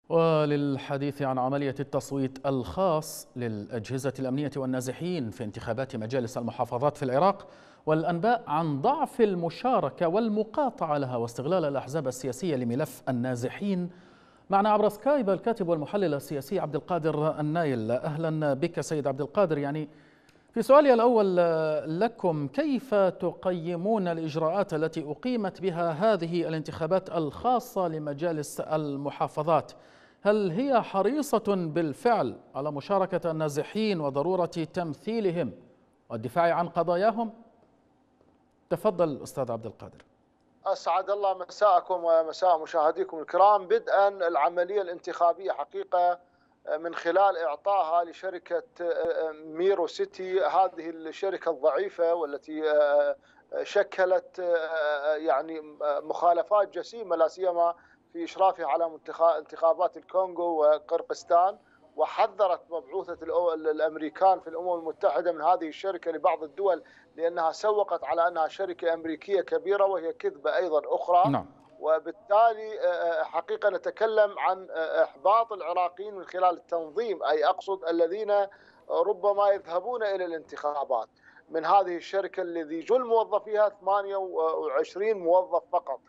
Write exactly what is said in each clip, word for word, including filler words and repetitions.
وللحديث عن عملية التصويت الخاص للأجهزة الأمنية والنازحين في انتخابات مجالس المحافظات في العراق، والأنباء عن ضعف المشاركة والمقاطعة لها واستغلال الأحزاب السياسية لملف النازحين، معنا عبر سكايب الكاتب والمحلل السياسي عبد القادر النايل. أهلا بك سيد عبد القادر. يعني في سؤالي الأول لكم، كيف تقيمون الإجراءات التي أقيمت بها هذه الانتخابات الخاصة لمجالس المحافظات؟ هل هي حريصة بالفعل على مشاركة النازحين وضرورة تمثيلهم والدفاع عن قضاياهم؟ تفضل أستاذ عبد القادر. أسعد الله مساءكم ومساء مشاهديكم الكرام. بدءا العملية الانتخابية حقيقة من خلال إعطائها لشركة ميرو سيتي، هذه الشركة الضعيفة والتي شكلت يعني مخالفات جسيمة لا سيما في إشرافها على انتخابات الكونغو وقرقستان، وحذرت مبعوثة الأمريكان في الأمم المتحدة من هذه الشركة لبعض الدول لأنها سوقت على أنها شركة أمريكية كبيرة، وهي كذبة أيضا أخرى. نعم. وبالتالي حقيقة نتكلم عن إحباط العراقيين من خلال التنظيم، أي أقصد الذين ربما يذهبون إلى الانتخابات، من هذه الشركة الذي جل موظفيها ثمانية وعشرين موظف فقط،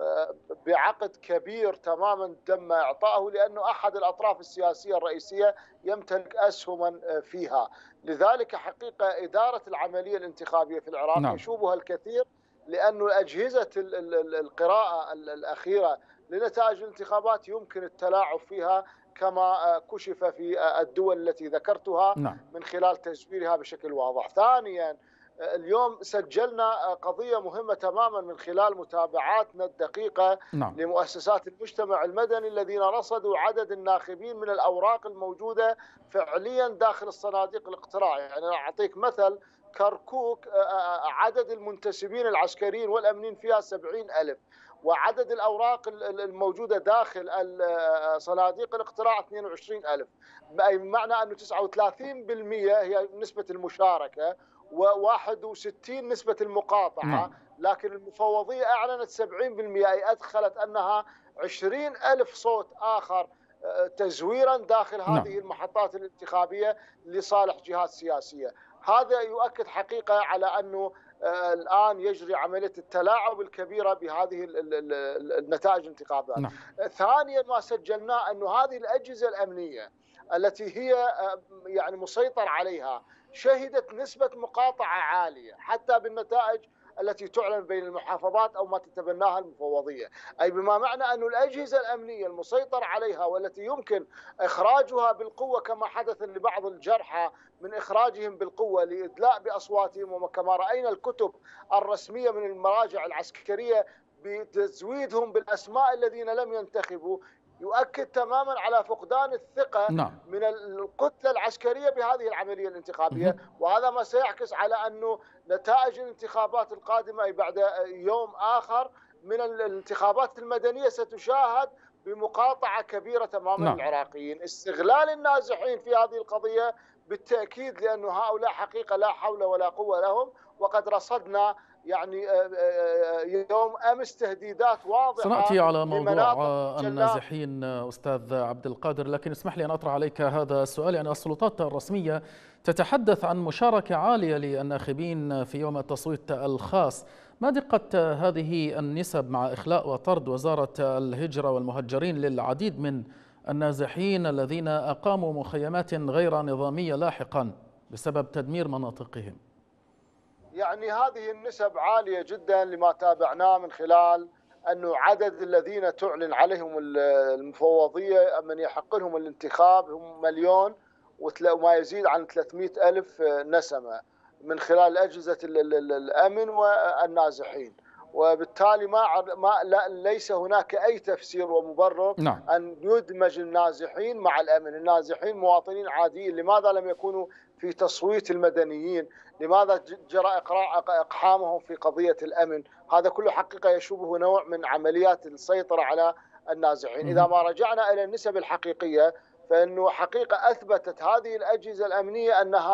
بعقد كبير تماما تم إعطائه لأنه أحد الأطراف السياسية الرئيسية يمتلك أسهما فيها. لذلك حقيقة إدارة العملية الانتخابية في العراق نعم. يشوبها الكثير، لأن أجهزة القراءة الأخيرة لنتائج الانتخابات يمكن التلاعب فيها كما كشف في الدول التي ذكرتها نعم. من خلال تزويرها بشكل واضح. ثانيا، اليوم سجلنا قضية مهمة تماما من خلال متابعاتنا الدقيقة نعم. لمؤسسات المجتمع المدني الذين رصدوا عدد الناخبين من الأوراق الموجودة فعليا داخل الصناديق الاقتراع. يعني أعطيك مثل، كركوك عدد المنتسبين العسكريين والأمنيين فيها سبعين ألف، وعدد الأوراق الموجودة داخل صناديق الاقتراع اثنين وعشرين ألف، أي بمعنى أنه تسعة وثلاثين بالمئة هي نسبة المشاركة وواحد وستين نسبة المقاطعة. نعم. لكن المفوضية أعلنت سبعين بالمئة، أي أدخلت أنها عشرين ألف صوت آخر تزويرا داخل هذه نعم. المحطات الانتخابية لصالح جهات سياسية. هذا يؤكد حقيقة على أنه الآن يجري عملية التلاعب الكبيرة بهذه النتائج الانتخابات. نعم. ثانيا، ما سجلناه أنه هذه الأجهزة الأمنية التي هي يعني مسيطر عليها شهدت نسبة مقاطعة عالية حتى بالنتائج التي تعلن بين المحافظات أو ما تتبناها المفوضية، أي بما معنى أن الأجهزة الأمنية المسيطر عليها والتي يمكن إخراجها بالقوة كما حدث لبعض الجرحى من إخراجهم بالقوة لإدلاء بأصواتهم، وكما رأينا الكتب الرسمية من المراجع العسكرية بتزويدهم بالأسماء الذين لم ينتخبوا، يؤكد تماما على فقدان الثقة نعم. من الكتلة العسكرية بهذه العملية الانتخابية. وهذا ما سيعكس على أنه نتائج الانتخابات القادمة أي بعد يوم آخر من الانتخابات المدنية ستشاهد بمقاطعة كبيرة تماما. نعم. العراقيين استغلال النازحين في هذه القضية بالتأكيد، لأن هؤلاء حقيقة لا حول ولا قوة لهم، وقد رصدنا يعني يوم أمس تهديدات واضحة. سنأتي على موضوع النازحين أستاذ عبد القادر، لكن اسمح لي أن أطرح عليك هذا السؤال. يعني السلطات الرسمية تتحدث عن مشاركة عالية للناخبين في يوم التصويت الخاص، ما دقة هذه النسب مع إخلاء وطرد وزارة الهجرة والمهجرين للعديد من النازحين الذين أقاموا مخيمات غير نظامية لاحقا بسبب تدمير مناطقهم؟ يعني هذه النسب عالية جدا لما تابعناه من خلال أنه عدد الذين تعلن عليهم المفوضية من يحق لهم الانتخاب هم مليون وما يزيد عن ثلاثمئة ألف نسمة من خلال أجهزة الأمن والنازحين، وبالتالي ما ما ليس هناك أي تفسير ومبرر نعم. أن يدمج النازحين مع الأمن. النازحين مواطنين عاديين، لماذا لم يكونوا في تصويت المدنيين؟ لماذا جرى إقحامهم في قضية الأمن؟ هذا كله حقيقة يشوبه نوع من عمليات السيطرة على النازحين. إذا ما رجعنا إلى النسب الحقيقية، فإنه حقيقة أثبتت هذه الأجهزة الأمنية أنها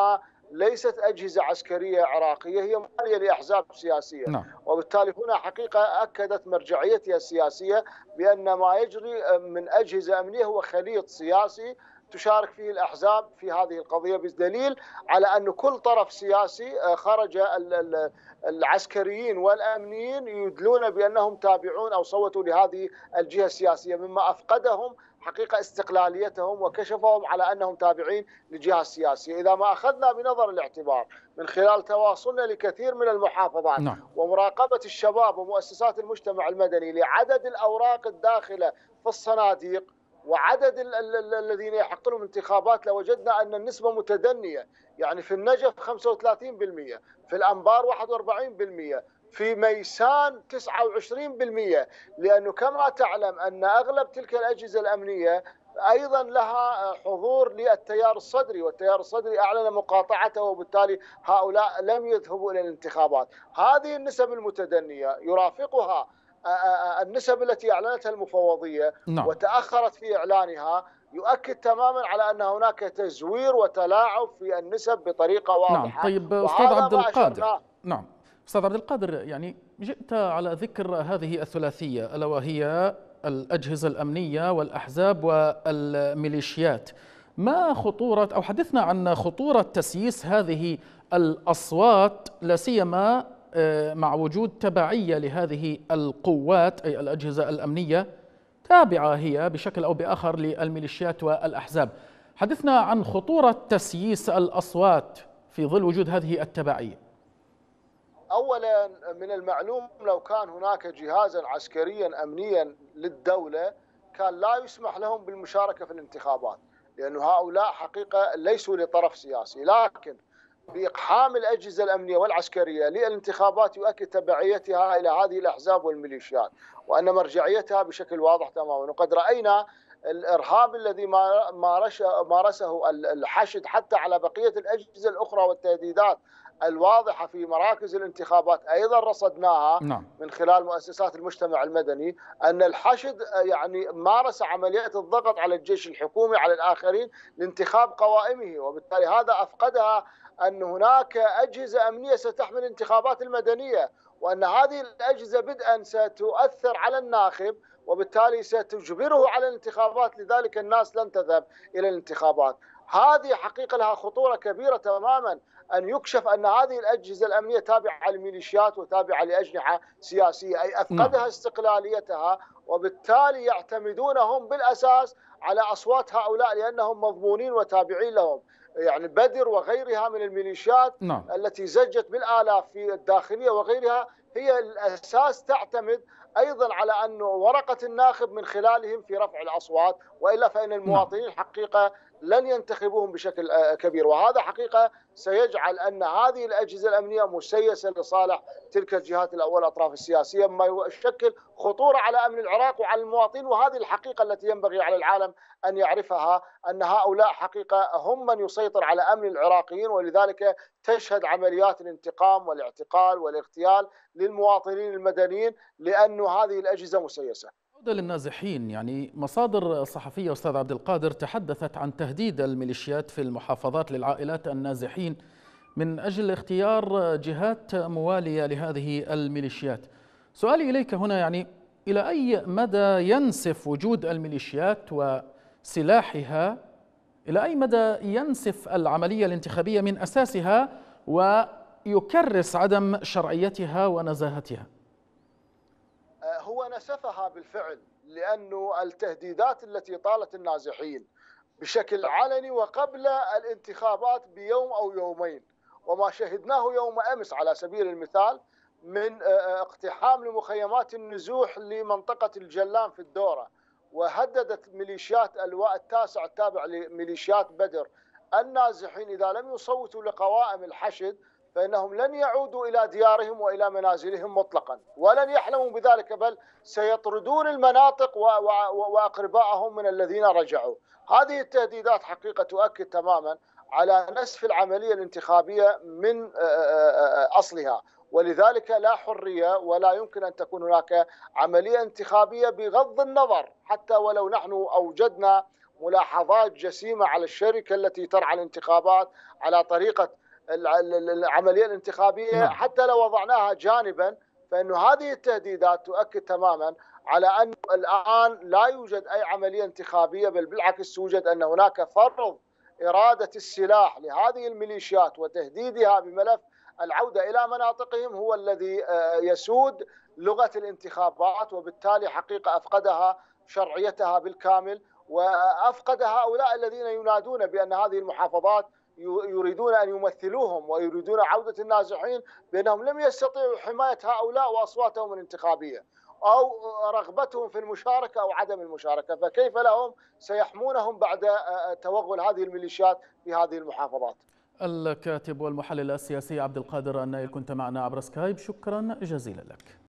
ليست أجهزة عسكرية عراقية، هي موالية لأحزاب سياسية. نعم. وبالتالي هنا حقيقة أكدت مرجعيتها السياسية بأن ما يجري من أجهزة أمنية هو خليط سياسي تشارك فيه الأحزاب في هذه القضية، بالدليل على أن كل طرف سياسي خرج العسكريين والأمنيين يدلون بأنهم تابعون أو صوتوا لهذه الجهة السياسية، مما أفقدهم حقيقة استقلاليتهم وكشفهم على أنهم تابعين لجهة سياسية. إذا ما أخذنا بنظر الاعتبار من خلال تواصلنا لكثير من المحافظات نعم. ومراقبة الشباب ومؤسسات المجتمع المدني لعدد الأوراق الداخلة في الصناديق وعدد الذين يحق لهم انتخابات، لوجدنا أن النسبة متدنية. يعني في النجف خمسة وثلاثين بالمئة، في الأنبار واحد وأربعين بالمئة، في ميسان تسعة وعشرين بالمئة، لأنه كما تعلم أن أغلب تلك الأجهزة الأمنية أيضا لها حضور للتيار الصدري، والتيار الصدري أعلن مقاطعته، وبالتالي هؤلاء لم يذهبوا إلى الانتخابات. هذه النسب المتدنية يرافقها النسب التي أعلنتها المفوضية نعم. وتأخرت في إعلانها، يؤكد تماما على أن هناك تزوير وتلاعب في النسب بطريقة واضحة. نعم. طيب أستاذ عبد القادر، نعم أستاذ عبد القادر، يعني جئت على ذكر هذه الثلاثية ألا وهي الأجهزة الأمنية والأحزاب والميليشيات. ما خطورة أو حدثنا عن خطورة تسييس هذه الأصوات، لا سيما مع وجود تبعية لهذه القوات أي الأجهزة الأمنية تابعة هي بشكل أو بآخر للميليشيات والأحزاب. حدثنا عن خطورة تسييس الأصوات في ظل وجود هذه التبعية. أولا من المعلوم لو كان هناك جهازا عسكريا أمنيا للدولة كان لا يسمح لهم بالمشاركة في الانتخابات، لأن هؤلاء حقيقة ليسوا لطرف سياسي، لكن بإقحام الأجهزة الأمنية والعسكرية للانتخابات يؤكد تبعيتها إلى هذه الأحزاب والميليشيات وأن مرجعيتها بشكل واضح تماما. وقد رأينا الإرهاب الذي مارسه الحشد حتى على بقية الأجهزة الأخرى والتهديدات الواضحة في مراكز الانتخابات أيضا رصدناها. نعم. من خلال مؤسسات المجتمع المدني أن الحشد يعني مارس عمليات الضغط على الجيش الحكومي على الآخرين لانتخاب قوائمه، وبالتالي هذا أفقدها أن هناك أجهزة أمنية ستحمل الانتخابات المدنية، وأن هذه الأجهزة بدءا ستؤثر على الناخب وبالتالي ستجبره على الانتخابات، لذلك الناس لن تذهب إلى الانتخابات. هذه حقيقة لها خطورة كبيرة تماما، أن يكشف أن هذه الأجهزة الأمنية تابعة للميليشيات وتابعة لأجنحة سياسية، أي أفقدها استقلاليتها، وبالتالي يعتمدونهم بالأساس على أصوات هؤلاء لأنهم مضمونين وتابعين لهم. يعني بدر وغيرها من الميليشيات نعم. التي زجت بالآلاف في الداخلية وغيرها هي الأساس تعتمد أيضا على أن ورقة الناخب من خلالهم في رفع الأصوات، وإلا فإن المواطنين حقيقة لن ينتخبوهم بشكل كبير. وهذا حقيقة سيجعل أن هذه الأجهزة الأمنية مسيسة لصالح تلك الجهات والأطراف السياسية، ما يشكل خطورة على أمن العراق وعلى المواطنين. وهذه الحقيقة التي ينبغي على العالم أن يعرفها، أن هؤلاء حقيقة هم من يسيطر على أمن العراقيين، ولذلك تشهد عمليات الانتقام والاعتقال والاغتيال للمواطنين المدنيين لأن هذه الأجهزة مسيسة. للنازحين، يعني مصادر صحفية أستاذ عبد القادر تحدثت عن تهديد الميليشيات في المحافظات للعائلات النازحين من أجل اختيار جهات موالية لهذه الميليشيات. سؤالي إليك هنا، يعني إلى أي مدى ينسف وجود الميليشيات وسلاحها، إلى أي مدى ينسف العملية الانتخابية من أساسها ويكرس عدم شرعيتها ونزاهتها؟ هو نسفها بالفعل، لأن التهديدات التي طالت النازحين بشكل علني وقبل الانتخابات بيوم أو يومين، وما شهدناه يوم أمس على سبيل المثال من اقتحام لمخيمات النزوح لمنطقة الجلان في الدورة، وهددت ميليشيات اللواء التاسع التابع لميليشيات بدر النازحين إذا لم يصوتوا لقوائم الحشد فإنهم لن يعودوا إلى ديارهم وإلى منازلهم مطلقا، ولن يحلموا بذلك، بل سيطردون المناطق وأقربائهم من الذين رجعوا. هذه التهديدات حقيقة تؤكد تماما على نسف العملية الانتخابية من أصلها، ولذلك لا حرية ولا يمكن أن تكون هناك عملية انتخابية بغض النظر، حتى ولو نحن أوجدنا ملاحظات جسيمة على الشركة التي ترعى الانتخابات على طريقة العملية الانتخابية. نعم. حتى لو وضعناها جانبا، فإن هذه التهديدات تؤكد تماما على أن الآن لا يوجد أي عملية انتخابية، بل بالعكس توجد أن هناك فرض إرادة السلاح لهذه الميليشيات وتهديدها بملف العودة إلى مناطقهم هو الذي يسود لغة الانتخابات، وبالتالي حقيقة أفقدها شرعيتها بالكامل، وأفقد هؤلاء الذين ينادون بأن هذه المحافظات يريدون أن يمثلوهم ويريدون عودة النازحين، بأنهم لم يستطيعوا حماية هؤلاء وأصواتهم الانتخابية أو رغبتهم في المشاركة أو عدم المشاركة، فكيف لهم سيحمونهم بعد توغل هذه الميليشيات في هذه المحافظات؟ الكاتب والمحلل السياسي عبد القادر النايل كنت معنا عبر سكايب، شكرا جزيلا لك.